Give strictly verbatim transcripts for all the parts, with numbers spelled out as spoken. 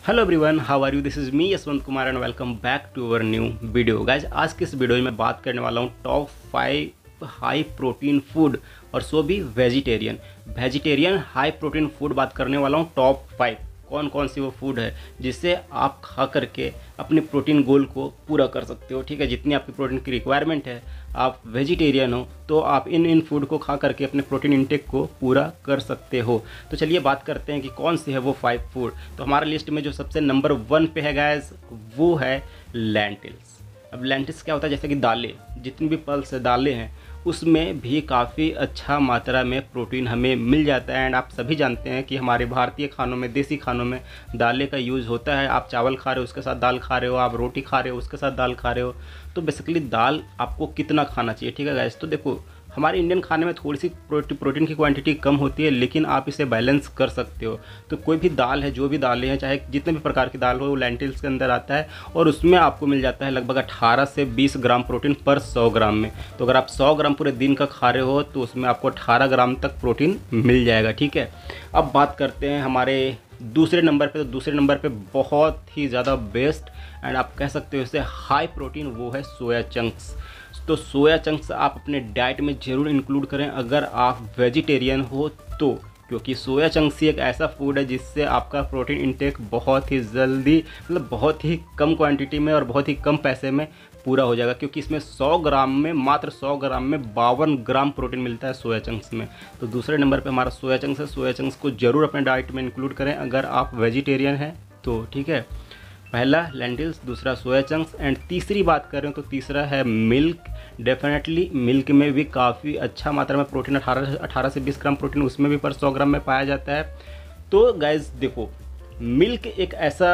Hello everyone, how are you? This is me Yashwant Kumar and welcome back to our new video. Guys, आज के इस video में मैं बात करने वाला हूँ top five high protein food और सो भी vegetarian vegetarian high protein food बात करने वाला हूँ। टॉप फाइव कौन कौन सी वो फूड है जिससे आप खा करके अपने प्रोटीन गोल को पूरा कर सकते हो। ठीक है, जितनी आपकी प्रोटीन की रिक्वायरमेंट है, आप वेजिटेरियन हो तो आप इन इन फूड को खा करके अपने प्रोटीन इंटेक को पूरा कर सकते हो। तो चलिए बात करते हैं कि कौन सी है वो फाइव फूड। तो हमारे लिस्ट में जो सबसे नंबर वन पे है गाइस, वो है लेंटिल्स। अब लेंटिल्स क्या होता है? जैसे कि दालें, जितनी भी पल्स दालें हैं उसमें भी काफ़ी अच्छा मात्रा में प्रोटीन हमें मिल जाता है। एंड आप सभी जानते हैं कि हमारे भारतीय खानों में, देसी खानों में दालें का यूज़ होता है। आप चावल खा रहे हो उसके साथ दाल खा रहे हो, आप रोटी खा रहे हो उसके साथ दाल खा रहे हो, तो बेसिकली दाल आपको कितना खाना चाहिए। ठीक है गाइस, तो देखो हमारे इंडियन खाने में थोड़ी सी प्रोटीन की क्वांटिटी कम होती है, लेकिन आप इसे बैलेंस कर सकते हो। तो कोई भी दाल है, जो भी दालें हैं, चाहे जितने भी प्रकार की दाल हो, वो लेंटिल्स के अंदर आता है और उसमें आपको मिल जाता है लगभग अठारह से बीस ग्राम प्रोटीन पर सौ ग्राम में। तो अगर आप सौ ग्राम पूरे दिन का खा रहे हो तो उसमें आपको अठारह ग्राम तक प्रोटीन मिल जाएगा। ठीक है, अब बात करते हैं हमारे दूसरे नंबर पे। तो दूसरे नंबर पे बहुत ही ज़्यादा बेस्ट एंड आप कह सकते हो इसे हाई प्रोटीन, वो है सोया चंक्स। तो सोया चंक्स आप अपने डाइट में ज़रूर इंक्लूड करें अगर आप वेजिटेरियन हो तो, क्योंकि सोया चंक्स ही एक ऐसा फूड है जिससे आपका प्रोटीन इंटेक बहुत ही जल्दी, मतलब बहुत ही कम क्वांटिटी में और बहुत ही कम पैसे में पूरा हो जाएगा। क्योंकि इसमें सौ ग्राम में, मात्र सौ ग्राम में बावन ग्राम प्रोटीन मिलता है सोया चंक्स में। तो दूसरे नंबर पे हमारा सोया चंक्स है। सोया चंक्स को ज़रूर अपने डाइट में इंक्लूड करें अगर आप वेजिटेरियन हैं तो। ठीक है, पहला लेंटिल्स, दूसरा सोया चंक्स एंड तीसरी बात करें तो तीसरा है मिल्क। डेफिनेटली मिल्क में भी काफ़ी अच्छा मात्रा में प्रोटीन, अठारह अठारह से बीस ग्राम प्रोटीन उसमें भी पर सौ ग्राम में पाया जाता है। तो गाइज देखो, मिल्क एक ऐसा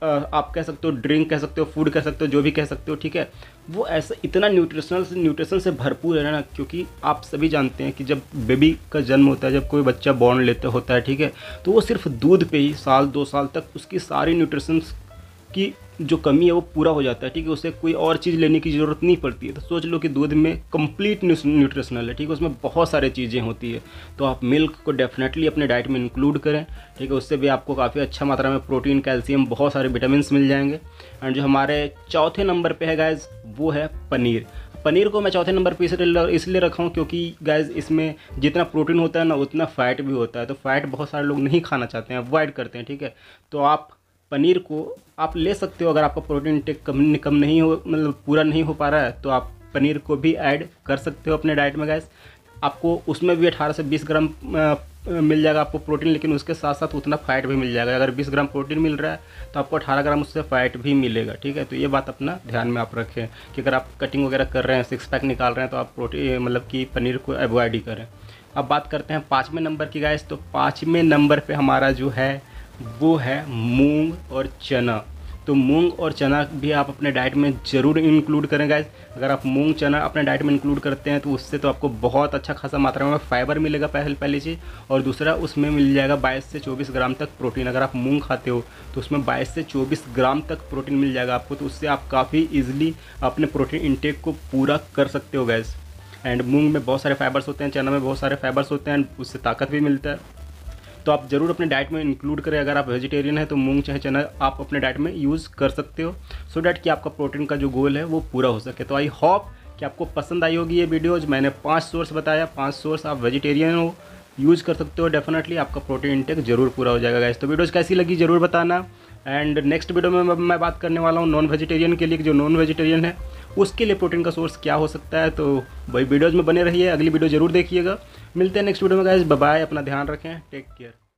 आप कह सकते हो, ड्रिंक कह सकते हो, फूड कह सकते हो, जो भी कह सकते हो। ठीक है, वो ऐसा इतना न्यूट्रिशनल से न्यूट्रिशन से भरपूर है ना, क्योंकि आप सभी जानते हैं कि जब बेबी का जन्म होता है, जब कोई बच्चा बॉर्न लेते होता है, ठीक है, तो वो सिर्फ दूध पे ही साल दो साल तक उसकी सारी न्यूट्रिशंस की जो कमी है वो पूरा हो जाता है। ठीक है, उसे कोई और चीज़ लेने की ज़रूरत नहीं पड़ती है। तो सोच लो कि दूध में कंप्लीट न्यूट्रिशनल है। ठीक है, उसमें बहुत सारी चीज़ें होती है। तो आप मिल्क को डेफिनेटली अपने डाइट में इंक्लूड करें। ठीक है, उससे भी आपको काफ़ी अच्छा मात्रा में प्रोटीन, कैल्शियम, बहुत सारे विटामिन मिल जाएंगे। एंड जो हमारे चौथे नंबर पर है गाइज, वो है पनीर। पनीर को मैं चौथे नंबर पर इसलिए इसलिए रखा हूँ क्योंकि गाइज इसमें जितना प्रोटीन होता है ना, उतना फ़ैट भी होता है। तो फ़ैट बहुत सारे लोग नहीं खाना चाहते हैं, अवॉइड करते हैं। ठीक है, तो आप पनीर को आप ले सकते हो। अगर आपका प्रोटीन इंटेक कम कम नहीं हो, मतलब पूरा नहीं हो पा रहा है, तो आप पनीर को भी ऐड कर सकते हो अपने डाइट में गाइस। आपको उसमें भी अठारह से बीस ग्राम मिल जाएगा आपको प्रोटीन, लेकिन उसके साथ साथ उतना फ़ैट भी मिल जाएगा। अगर बीस ग्राम प्रोटीन मिल रहा है तो आपको अठारह ग्राम उससे फ़ैट भी मिलेगा। ठीक है, तो ये बात अपना ध्यान में आप रखें कि अगर आप कटिंग वगैरह कर रहे हैं, सिक्स पैक निकाल रहे हैं, तो आप प्रोटीन मतलब कि पनीर को अवॉइड ही करें। अब बात करते हैं पाँचवें नंबर की गाइस। तो पाँचवें नंबर पर हमारा जो है वो है मूंग और चना। तो मूंग और चना भी आप अपने डाइट में ज़रूर इंक्लूड करें गाइस। अगर आप मूंग चना अपने डाइट में इंक्लूड करते हैं तो उससे तो आपको बहुत अच्छा खासा मात्रा में फाइबर मिलेगा, पहले पहली चीज़, और दूसरा उसमें मिल जाएगा बाईस से चौबीस ग्राम तक प्रोटीन। अगर आप मूंग खाते हो तो उसमें बाईस से चौबीस ग्राम तक प्रोटीन मिल जाएगा आपको। तो उससे आप काफ़ी ईजिली अपने प्रोटीन इंटेक को पूरा कर सकते हो गाइस। एंड मूंग में बहुत सारे फाइबर्स होते हैं, चना में बहुत सारे फाइबर्स होते हैं, उससे ताकत भी मिलता है। तो आप ज़रूर अपने डाइट में इंक्लूड करें। अगर आप वेजिटेरियन हैं तो मूंग चाहे चना आप अपने डाइट में यूज़ कर सकते हो, सो डैट कि आपका प्रोटीन का जो गोल है वो पूरा हो सके। तो आई होप कि आपको पसंद आई होगी ये वीडियोज। मैंने पांच सोर्स बताया, पांच सोर्स आप वेजिटेरियन हो यूज़ कर सकते हो, डेफिनेटली आपका प्रोटीन इंटेक जरूर पूरा हो जाएगा गाइस। तो वीडियोज़ कैसी लगी ज़रूर बताना। एंड नेक्स्ट वीडियो में मैं बात करने वाला हूँ नॉन वेजिटेरियन के लिए, जो नॉन वेजिटेरियन है उसके लिए प्रोटीन का सोर्स क्या हो सकता है। तो वही वीडियोज़ में बने रहिए, अगली वीडियो ज़रूर देखिएगा। मिलते हैं नेक्स्ट वीडियो में गाइस, बाय बाय, अपना ध्यान रखें, टेक केयर।